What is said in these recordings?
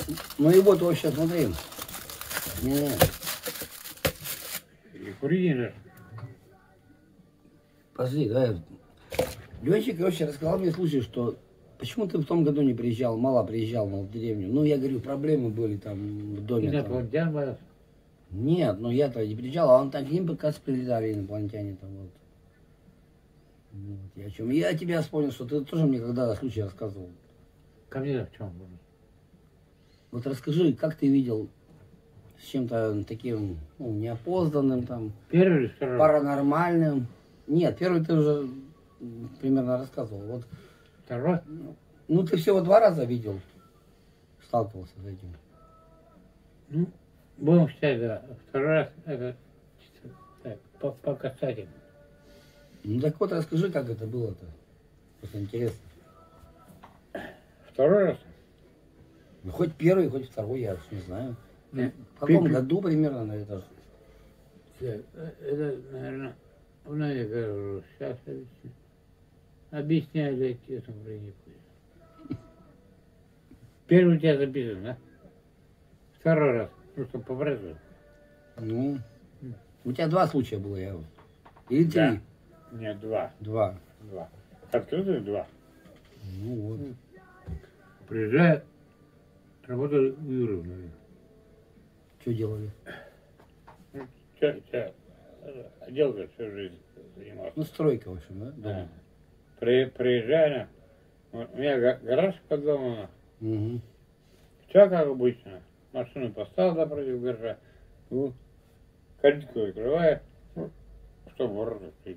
Ну и вот вообще смотри. Не. И курить же. Подожди, да. Ленчик вообще рассказал мне случай, что почему ты в том году не приезжал, мало приезжал, мол, в деревню. Ну, я говорю, проблемы были там в доме. Инопланетян боялся? Нет, ну я-то не приезжал, а он так к ним как раз прилетали инопланетяне там вот. Вот я о чем. Я тебя вспомнил, что ты тоже мне когда-то случай рассказывал. Ко мне в чем было? Вот расскажи, как ты видел с чем-то таким, ну, неопознанным там, Первый или второй? паранормальным. Нет, первый ты уже примерно рассказывал. Вот, Второй? ну, ты всего 2 раза видел, сталкивался с этим. Ну, будем считать, да. Второй раз это чисто так, по касательному. Ну, так вот, расскажи, как это было-то. Просто интересно. Второй раз? Ну, хоть первый, хоть второй, я уж не знаю. Нет. В каком году примерно на это? Это, наверное, я говорю, сейчас объясняю, для этому времени будет. Первый у тебя записан, да? Второй раз, ну что, попросил. Ну, у тебя 2 случая было, я вот. Или 3? Да. Нет, 2. 2. 2. Открытых 2. Ну вот. Приезжает, работали у Юры, наверное. Что делали? Отделка всю жизнь занимался. Ну, стройка, в общем, да? Да. Приезжали, у меня гараж под домом. Угу. Все как обычно. Машину поставил напротив гаража. Ну, калитку открываю, ну, чтобы ворота открыть.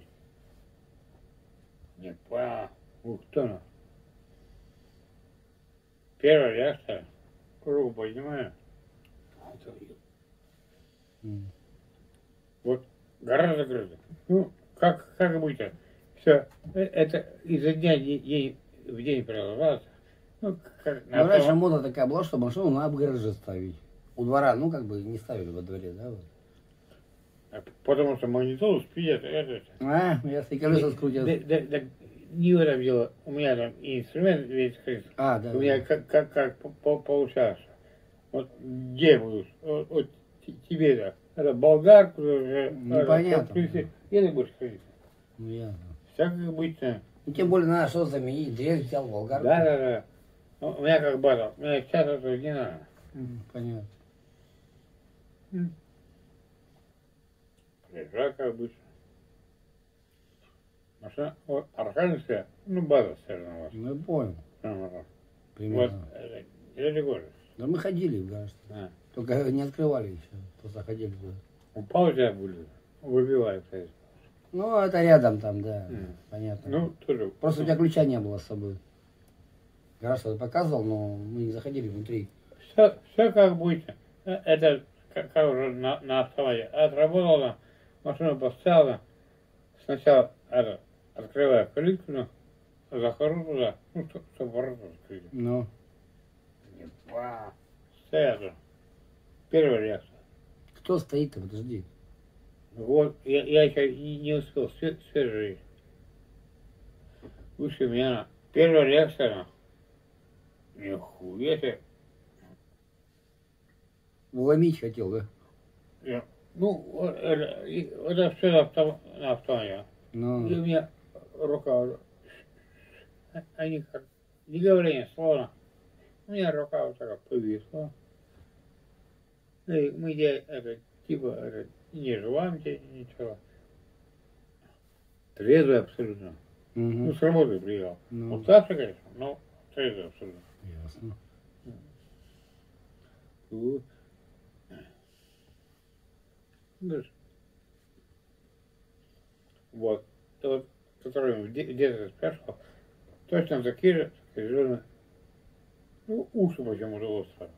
Не понял. Ух, кто она? Первая реакция. Руку поднимаю. Вот гараж закрыт. Ну, как обычно. Все, это изо дня в день продолжалось. Ну, Ну, раньше мода такая была, что машину надо в гараже ставить. У двора, ну, как бы не ставили во дворе, да? Вот. Потому что магнитолу спидят, это. А, если колеса скрутят. Да, не в этом дело. У меня там и инструмент весь скрыт. А, да. У меня как получается. Вот где будешь? Вот тебе да. Это болгарку, непонятно. Или будешь ходить. Ну, ясно. Всякое обычно. Ну, тем более надо что заменить. Дрель взял, болгарку. Да. Ну, у меня как батл. У меня сейчас этого не надо. Понятно. Приезжаю, как обычно. Машина, вот, Архангельская, ну, база все равно у вас. Ну, я понял. Вот, Примерно. это город. Да мы ходили в гараж. А. Только не открывали еще. Просто ходили туда. Упал у тебя были, выбиваю, кстати. Ну, это рядом там, да. Понятно. Ну, тоже. Просто у тебя ключа не было с собой. Гараж что-то показывал, но мы не заходили внутри. Все как обычно. Это как уже на автомате. Отработала, машину поставила. Сначала открываю калитку, ну, захожу туда, ну, чтобы ворота открыли. Ну. Стоят. Первая реакция. Кто стоит-то? Подожди. Вот, я еще не успел, свежий. Выше меня. Первая реакция. Нихуя себе. Вломить хотел, да? Ну, это все на автомате. Ну. И у меня рука, они как, не говоря ни слова, у меня рука вот такая повисла. И мы типа, не желаем тебе ничего. Трезвый абсолютно. Угу. Ну, с работы приехал. Ну. Уставший, конечно, но трезвый абсолютно. Ясно. Вот. Тот, который где-то спрашивал, точно такие же, скажем, ну, уши почему-то острые.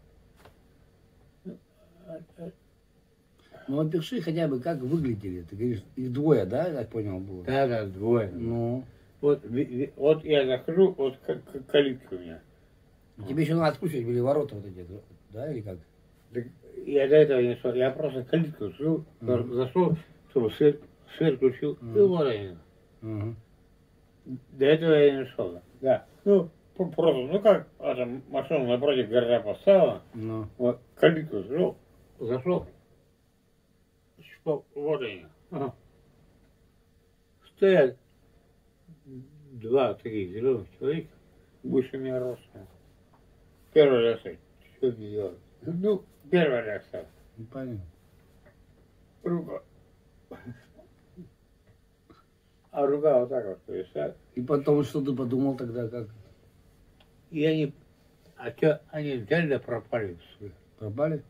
Ну, опиши хотя бы, как выглядели. Ты говоришь, их 2, да, я так понял, было? Да, двое. Ну. Вот я захожу, вот калитка у меня. Тебе еще надо откручивать были ворота вот эти, да, или как? Так я до этого не шел, я просто калитку открыл, зашел, чтобы свет включил, и вот они. До этого я не шел. Да. Ну, Просто, ну как, машину напротив гаража поставила, Ну, вот, калитку зашел, вот они. Ага. Стоят два таких зеленых человека, выше меня ростом. Первая реакция, что мне делать? Ну, первая реакция. не понятно. Рука. А рука вот так вот повисает. И потом, что ты подумал тогда, как И они, а что, они взяли да пропали. пропали?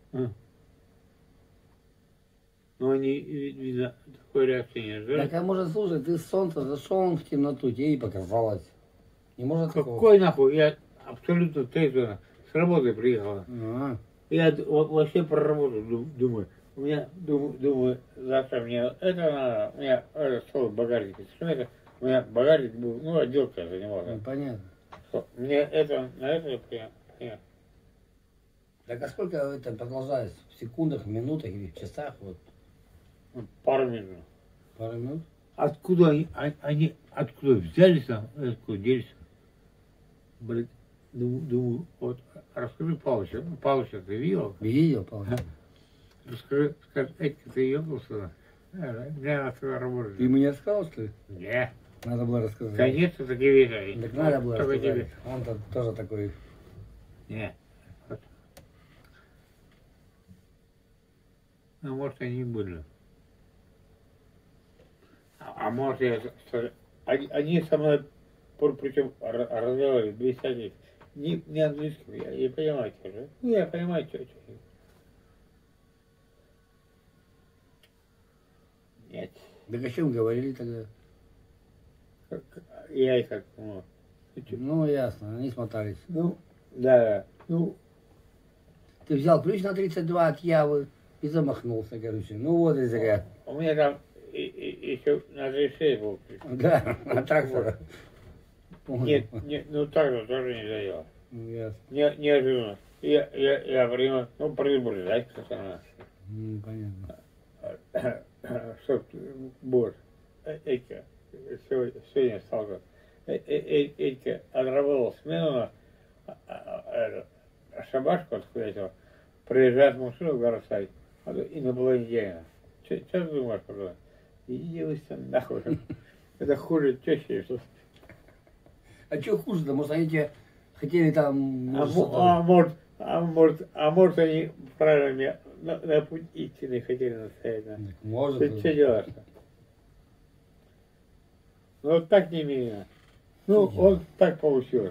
Но они, видно, такой реакции не ждали. Так, а может, слушай, ты с солнца зашел в темноту, тебе и показалось. Не может такого? Какой нахуй? Я абсолютно трезвенно с работы приехала. А, Я вообще про работу думаю. У меня, думаю, завтра мне это надо. У меня стол в багажнике. Что это? У меня багажник был, ну, отделка занимался. ну, понятно. Что, мне это, на это понятно. Так, а сколько это продолжается? В секундах, в минутах или в часах? Вот, Пару минут. пару минут? Откуда они откуда взялись там, откуда делись? Блин, думаю, вот расскажи Павловичу. Ну, Павловича ты видел? Видел, Павел? Скажи, Эдька, ты ебнулся? Мне надо туда работать. Ты ему не рассказал, что ли? Не, Надо было рассказать. конечно, такие вещи. Так надо было Только рассказать. тебе. Он-то тоже такой. Не. Вот. Ну, может, они и были. А может, они со мной, причем разговаривали без всяких, не английского, я не понимаю, что же. Ну, я понимаю, что. Нет. Так о чем говорили тогда? Я их как, ну, Ну, ясно, они смотались. ну, да, ну, Ты взял ключ на 32 от Явы и замахнулся, короче. Ну вот и зря. у меня там еще на 36 был. Да, от трактора. Нет, ну так же тоже не заело. Ну, ясно. Неожиданно. Я принял, ну, предупреждать, как она. Ну, понятно. Что будет. Эдька, сегодня стал Эдька отработал смену на шабашку откуда-то, приезжает машину в город инопланетянина. Что ты думаешь, пожалуйста? Иди вы все нахуй. Это хуже тещи, что. А что хуже-то? Может, они тебе хотели там... Может, они правильно меня на путь истины хотели настоять. Может. Что делаешь-то? Ну, вот так не меня. Ну, вот так получилось.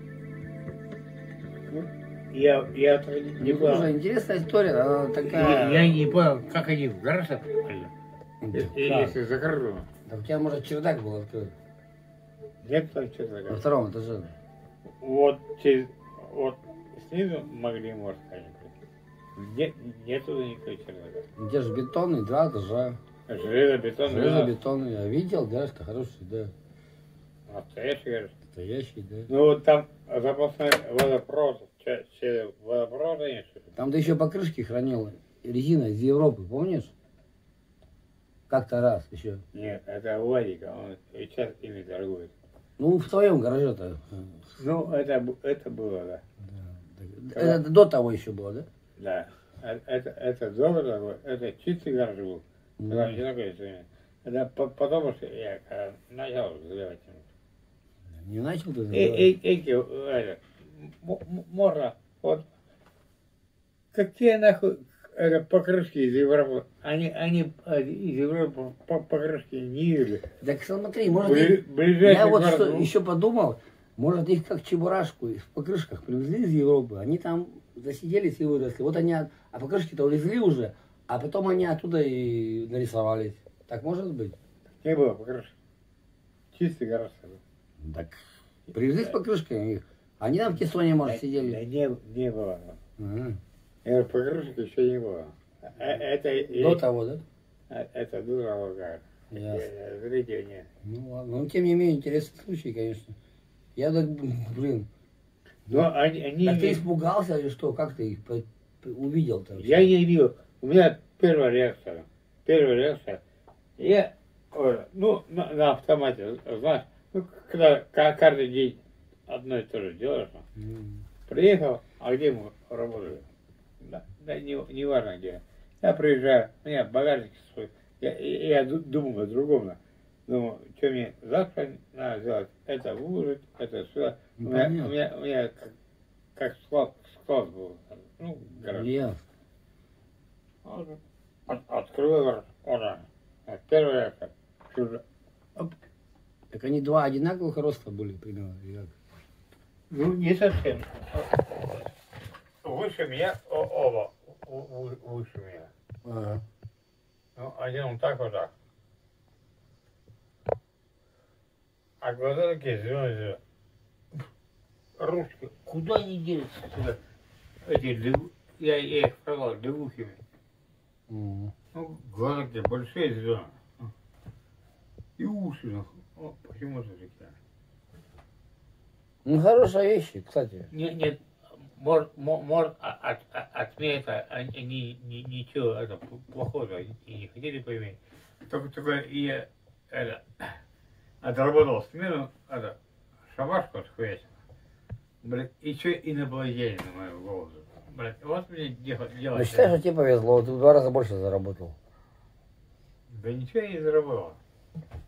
Ну, я не Ну, понял. слушай, интересная история, она такая... Я не понял, как они в гараж попали. Как? Если закрыто. Да у тебя, может, чердак был открыт. Нет там что На такое. втором этаже. Вот снизу могли, может, конечно. Нету никакой чердака. Где же бетонный, 2 этажа. Железобетон. Железобетонный. Я видел, гараж-то хороший, да. Настоящий гараж. Настоящий, да. Ну вот там запасной водопровод. Водопровод, конечно. Там ты еще покрышки хранил резина из Европы, помнишь? Как-то раз еще. Нет, это у Вадика, он и сейчас ими торгует. Ну, в твоем гараже-то. Ну, это было, да. Да. Это до того еще было, да? Да. Это долго такой, это чистый гараж был. Когда не такой сегодня. Это потому что я начал заливать. Не начал ты заливать? Можно, вот, какие нахуй покрышки из Европы, они из Европы покрышки не видели. Так смотри, может, я вот что еще подумал, может, их как чебурашку в покрышках привезли из Европы, они там засиделись и выросли. Вот они, а покрышки-то увезли уже, а потом они оттуда и нарисовались. Так может быть? Не было покрышки. Чистый гараж. Так, привезли с покрышками их. Они там в кессоне, может, сидели. Да не было. Ага. Я покрышки еще не было. До того, да? Это до того, как. Ясно. Зритель нет. Ну ладно, но тем не менее интересный случай, конечно. Я так, блин. Но они Так ты испугался или что? Как ты их увидел-то? Я не видел. У меня первая реакция. Я, ну, на автомате, знаешь, ну, когда каждый день одно и то же делаешь. Приехал, а где мы работали? Да, не важно где. Я приезжаю, у меня багажник свой. Я думаю о другом. Думаю, что мне завтра надо сделать? Это выложить, это сюда. У меня как склад был. Ну, гараж. Открываю гараж. Первый раз чужой. Так они два одинаковых роста были примерно? Ну, не совсем. Выше меня, оба выше меня. Ага. Ну, один вот так. А глаза такие зеленые. Ручки. Куда они делись сюда? Я их сказал, лягухими. Ну, глаза такие большие, зеленые. И уши. О, почему-то такие. Ну, хорошая вещь, кстати. Нет, может, от меня это ничего это, плохого и не хотели поиметь. Только я отработал смену, шабашку отхватил. Блядь, и что инопланетянин на мою голову. Блядь, вот мне делать. Ну, считай, что тебе повезло, ты в 2 раза больше заработал. Да ничего я не заработал.